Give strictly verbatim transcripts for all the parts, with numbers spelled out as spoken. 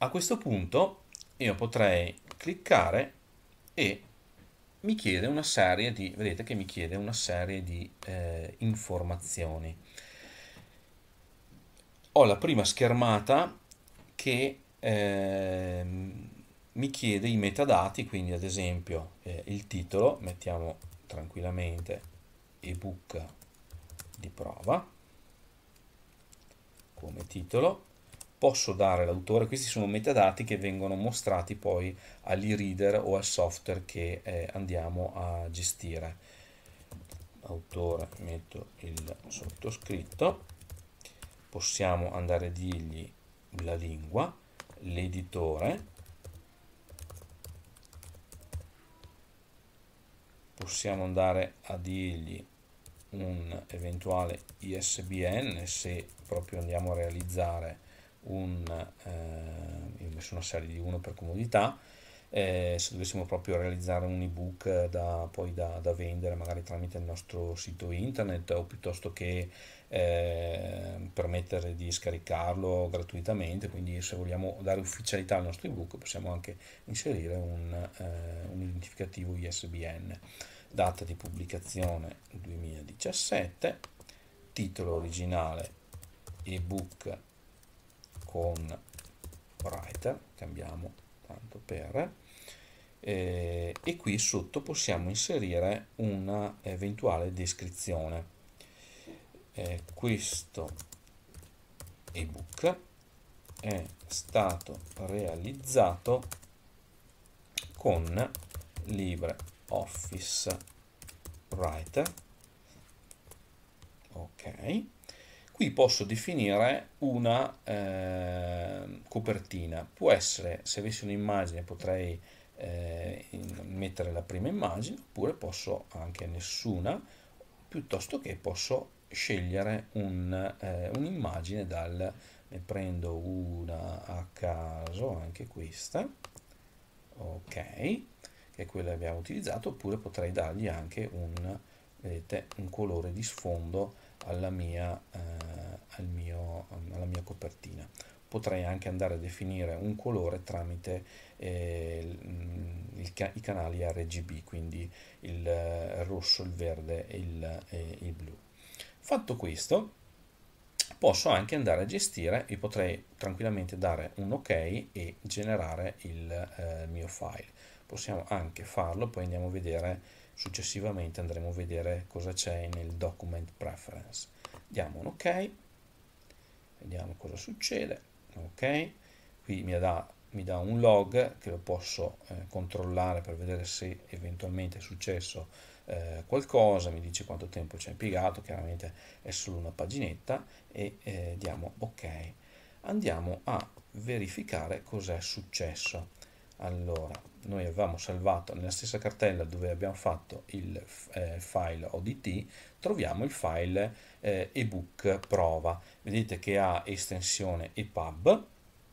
A questo punto io potrei cliccare e mi chiede una serie di, vedete che mi chiede una serie di eh, informazioni. Ho la prima schermata che ehm, mi chiede i metadati, quindi ad esempio eh, il titolo, mettiamo tranquillamente ebook di prova come titolo. Posso dare l'autore, questi sono metadati che vengono mostrati poi all'e-reader o al software che eh, andiamo a gestire. Autore, metto il sottoscritto, possiamo andare a dirgli la lingua, l'editore, possiamo andare a dirgli un eventuale I S B N se proprio andiamo a realizzare un, eh, io ho messo una serie di uno per comodità, eh, se dovessimo proprio realizzare un ebook da, poi da, da vendere magari tramite il nostro sito internet o piuttosto che eh, permettere di scaricarlo gratuitamente, quindi se vogliamo dare ufficialità al nostro ebook possiamo anche inserire un, eh, un identificativo I S B N. Data di pubblicazione duemiladiciassette, titolo originale ebook con writer, cambiamo tanto per, eh, e qui sotto possiamo inserire una eventuale descrizione. Eh, questo ebook è stato realizzato con LibreOffice Writer. Ok, qui posso definire una eh, copertina. Può essere, se avessi un'immagine potrei eh, mettere la prima immagine, oppure posso anche nessuna, piuttosto che posso scegliere un, eh, un'immagine dal, ne prendo una a caso, anche questa, ok, che è quella che abbiamo utilizzato, oppure potrei dargli anche un, vedete, un colore di sfondo alla mia, eh, al mio, alla mia copertina. Potrei anche andare a definire un colore tramite eh, il, i canali R G B, quindi il, il rosso, il verde e il, e il blu. Fatto questo, posso anche andare a gestire e potrei tranquillamente dare un ok e generare il eh, mio file. Possiamo anche farlo, poi andiamo a vedere successivamente, andremo a vedere cosa c'è nel document preference. Diamo un ok, vediamo cosa succede. Ok, qui mi dà, mi dà un log che lo posso eh, controllare per vedere se eventualmente è successo eh, qualcosa, mi dice quanto tempo ci ha impiegato, chiaramente è solo una paginetta, e eh, diamo ok. Andiamo a verificare cosa è successo. Allora, noi avevamo salvato nella stessa cartella dove abbiamo fatto il eh, file O D T, troviamo il file eh, ebook prova. Vedete che ha estensione E P U B.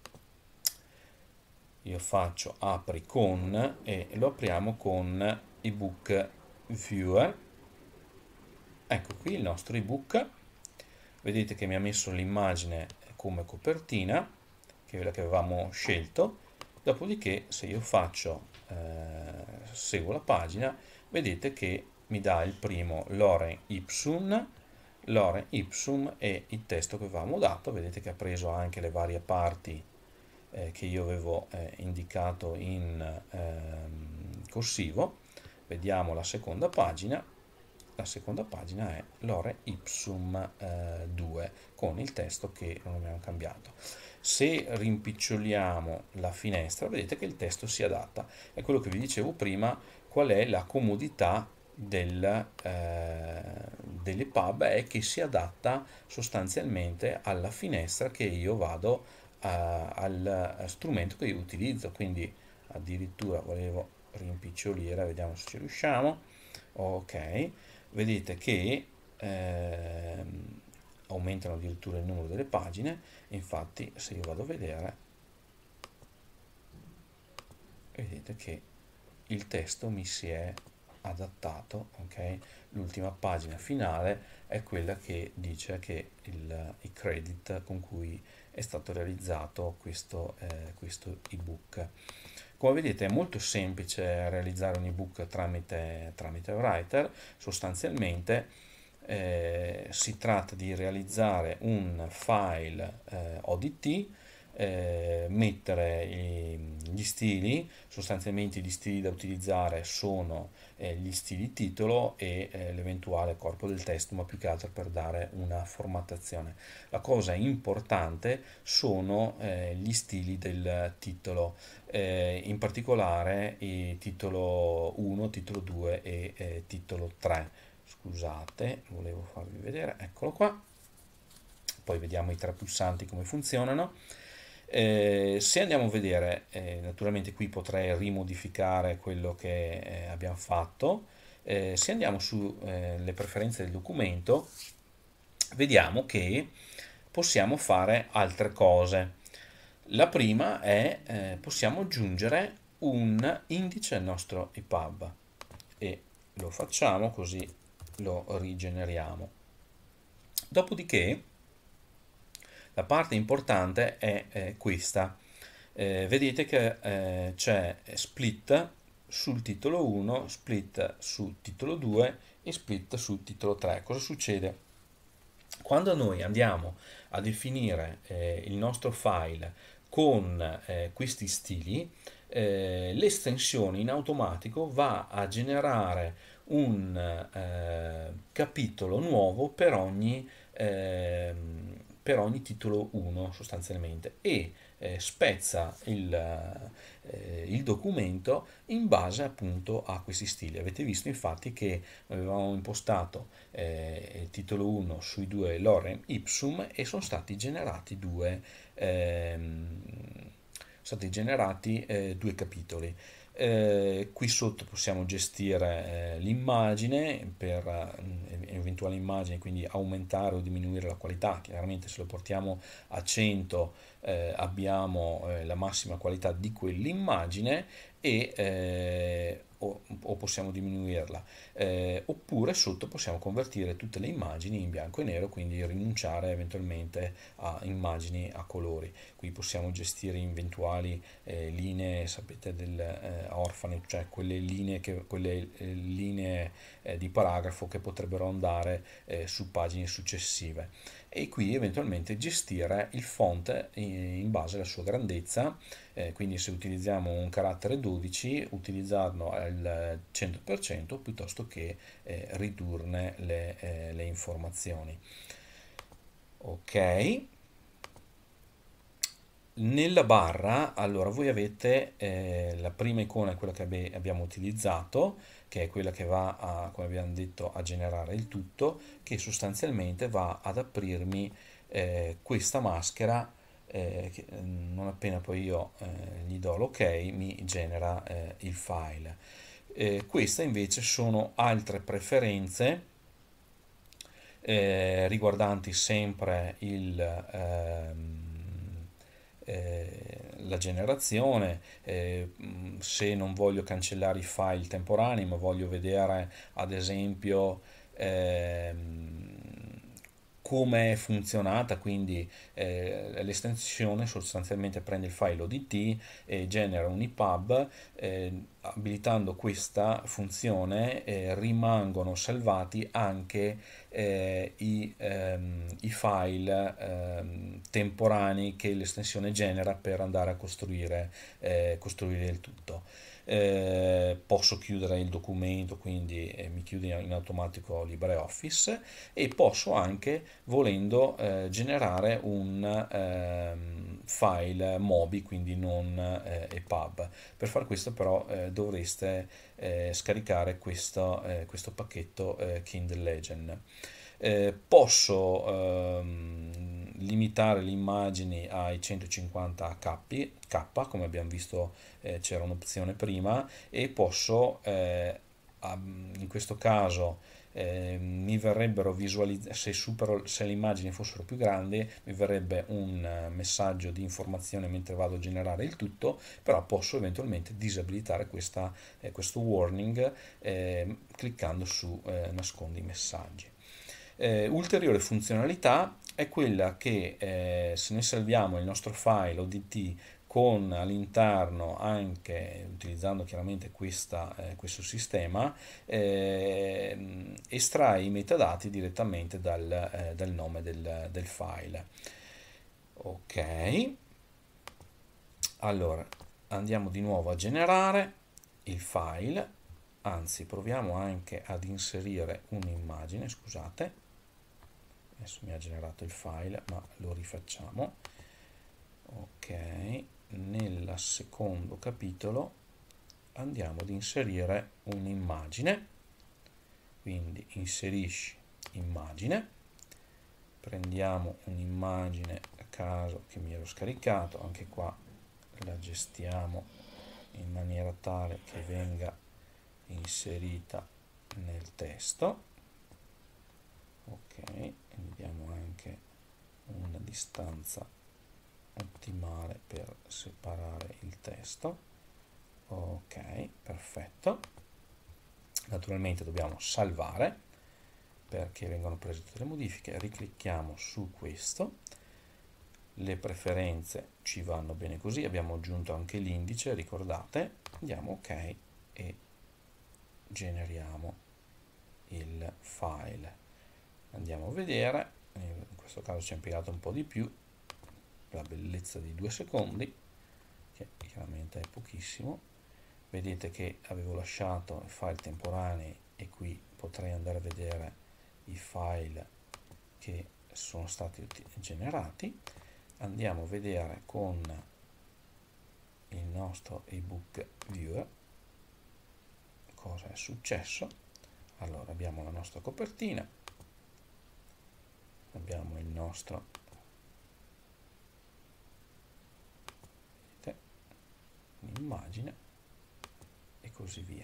Io faccio apri con e lo apriamo con ebook viewer. Ecco qui il nostro ebook. Vedete che mi ha messo l'immagine come copertina, che è quella che avevamo scelto. Dopodiché, se io faccio, eh, seguo la pagina, vedete che mi dà il primo lorem ipsum, lorem ipsum e il testo che avevamo dato. Vedete che ha preso anche le varie parti eh, che io avevo eh, indicato in ehm, corsivo. Vediamo la seconda pagina. La seconda pagina è lorem ipsum eh, due con il testo che non abbiamo cambiato. Se rimpiccioliamo la finestra, vedete che il testo si adatta. È quello che vi dicevo prima, qual è la comodità del, eh, delle pub, è che si adatta sostanzialmente alla finestra che io vado eh, al strumento che io utilizzo. Quindi addirittura volevo rimpicciolire, vediamo se ci riusciamo. Ok, vedete che ehm, aumentano addirittura il numero delle pagine. Infatti, se io vado a vedere, vedete che il testo mi si è adattato, ok? L'ultima pagina finale è quella che dice che il, i credit con cui è stato realizzato questo, eh, questo ebook. Come vedete è molto semplice realizzare un ebook tramite, tramite Writer. Sostanzialmente eh, si tratta di realizzare un file eh, O D T, eh, mettere i- gli stili. Sostanzialmente gli stili da utilizzare sono eh, gli stili titolo e eh, l'eventuale corpo del testo, ma più che altro per dare una formattazione. La cosa importante sono eh, gli stili del titolo, eh, in particolare il titolo uno, titolo due e eh, titolo tre. Scusate, volevo farvi vedere, eccolo qua. Poi vediamo i tre pulsanti come funzionano. Eh, se andiamo a vedere, eh, naturalmente qui potrei rimodificare quello che eh, abbiamo fatto. Eh, se andiamo sulle preferenze del documento, vediamo che possiamo fare altre cose. La prima è eh, possiamo aggiungere un indice al nostro E P U B e lo facciamo così lo rigeneriamo. Dopodiché la parte importante è eh, questa. Eh, vedete che eh, c'è split sul titolo uno, split sul titolo due e split sul titolo tre. Cosa succede? Quando noi andiamo a definire eh, il nostro file con eh, questi stili, eh, l'estensione in automatico va a generare un eh, capitolo nuovo per ogni, ehm, per ogni titolo uno sostanzialmente e eh, spezza il, eh, il documento in base appunto a questi stili. Avete visto infatti che avevamo impostato eh, il titolo uno sui due lorem ipsum e sono stati generati due, ehm, sono stati generati eh, due capitoli. Eh, qui sotto possiamo gestire eh, l'immagine per eh, eventuali immagini, quindi aumentare o diminuire la qualità. Chiaramente se lo portiamo a cento eh, abbiamo eh, la massima qualità di quell'immagine e eh, o, o possiamo diminuirla, eh, oppure sotto possiamo convertire tutte le immagini in bianco e nero, quindi rinunciare eventualmente a immagini a colori. Qui possiamo gestire eventuali eh, linee, sapete, del eh, orfane, cioè quelle linee, che, quelle, eh, linee eh, di paragrafo che potrebbero andare eh, su pagine successive. E qui eventualmente gestire il font in base alla sua grandezza, eh, quindi se utilizziamo un carattere dodici utilizzarlo al cento per cento piuttosto che eh, ridurne le, eh, le informazioni. Ok, nella barra allora voi avete eh, la prima icona è quella che abbe- abbiamo utilizzato, che è quella che va a, come abbiamo detto, a generare il tutto, che sostanzialmente va ad aprirmi eh, questa maschera eh, che, eh, non appena poi io eh, gli do l'ok mi genera eh, il file. Eh, queste invece sono altre preferenze eh, riguardanti sempre il, ehm, eh, la generazione. Eh, mh, se non voglio cancellare i file temporanei, ma voglio vedere ad esempio ehm, come è funzionata, quindi eh, l'estensione sostanzialmente prende il file O D T e genera un E P U B, eh, abilitando questa funzione eh, rimangono salvati anche eh, i, ehm, i file ehm, temporanei che l'estensione genera per andare a costruire, eh, costruire il tutto. Eh, posso chiudere il documento, quindi eh, mi chiude in automatico LibreOffice e posso anche, volendo, eh, generare un ehm, file Mobi, quindi non eh, E P U B. Per fare questo però eh, dovreste eh, scaricare questo, eh, questo pacchetto eh, Kindle Legend. Eh, posso ehm, limitare le immagini ai centocinquanta K, K, come abbiamo visto eh, c'era un'opzione prima, e posso eh, in questo caso eh, mi verrebbero visualizzate, se, supero, se le immagini fossero più grandi, mi verrebbe un eh, messaggio di informazione mentre vado a generare il tutto, però posso eventualmente disabilitare questa, eh, questo warning eh, cliccando su eh, nascondi messaggi. Eh, ulteriore funzionalità è quella che eh, se noi salviamo il nostro file O D T con all'interno anche, utilizzando chiaramente questa, eh, questo sistema, eh, estrae i metadati direttamente dal, eh, dal nome del, del file. Ok, allora andiamo di nuovo a generare il file, anzi proviamo anche ad inserire un'immagine, scusate, adesso mi ha generato il file ma lo rifacciamo. Ok, nel secondo capitolo andiamo ad inserire un'immagine, quindi inserisci immagine, prendiamo un'immagine a caso che mi ero scaricato, anche qua la gestiamo in maniera tale che venga inserita nel testo. Ok, gli diamo anche una distanza ottimale per separare il testo. Ok, perfetto. Naturalmente dobbiamo salvare perché vengono prese tutte le modifiche. Riclicchiamo su questo, le preferenze ci vanno bene così, abbiamo aggiunto anche l'indice, ricordate, andiamo ok e generiamo il file. Andiamo a vedere, in questo caso ci è impiegato un po' di più, la bellezza di due secondi, che chiaramente è pochissimo. Vedete che avevo lasciato i file temporanei e qui potrei andare a vedere i file che sono stati generati. Andiamo a vedere con il nostro ebook viewer cosa è successo. Allora abbiamo la nostra copertina, abbiamo il nostro vedete, un'immagine e così via.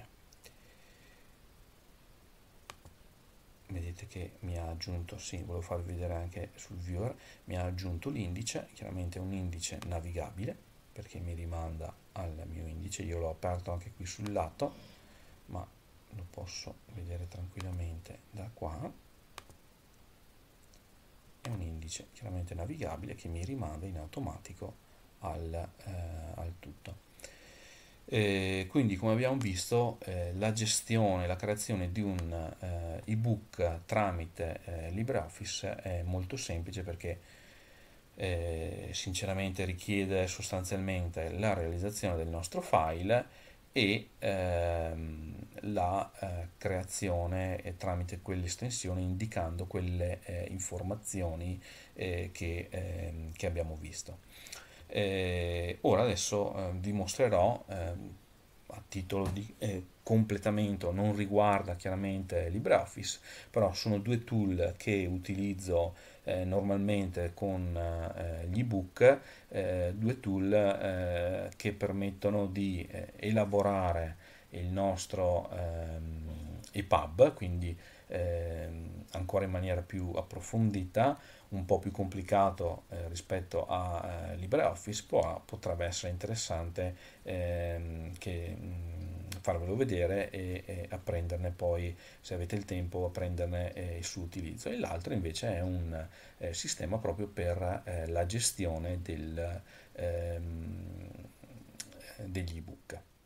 Vedete che mi ha aggiunto, sì, volevo farvi vedere anche sul viewer, mi ha aggiunto l'indice, chiaramente un indice navigabile, perché mi rimanda al mio indice, io l'ho aperto anche qui sul lato, ma lo posso vedere tranquillamente da qua. È un indice chiaramente navigabile che mi rimanda in automatico al, eh, al tutto. E quindi come abbiamo visto eh, la gestione, la creazione di un eh, ebook tramite eh, LibreOffice è molto semplice perché eh, sinceramente richiede sostanzialmente la realizzazione del nostro file e ehm, la eh, creazione eh, tramite quell'estensione indicando quelle eh, informazioni eh, che, ehm, che abbiamo visto. Eh, ora adesso eh, vi mostrerò eh, a titolo di eh, completamento, non riguarda chiaramente LibreOffice, però sono due tool che utilizzo eh, normalmente con eh, gli ebook, eh, due tool eh, che permettono di eh, elaborare il nostro ehm, EPUB, quindi ehm, ancora in maniera più approfondita, un po' più complicato eh, rispetto a eh, LibreOffice, può, potrebbe essere interessante ehm, che, mh, farvelo vedere e, e apprenderne poi, se avete il tempo, apprenderne eh, il suo utilizzo. E l'altro invece è un eh, sistema proprio per eh, la gestione del, ehm, degli ebook.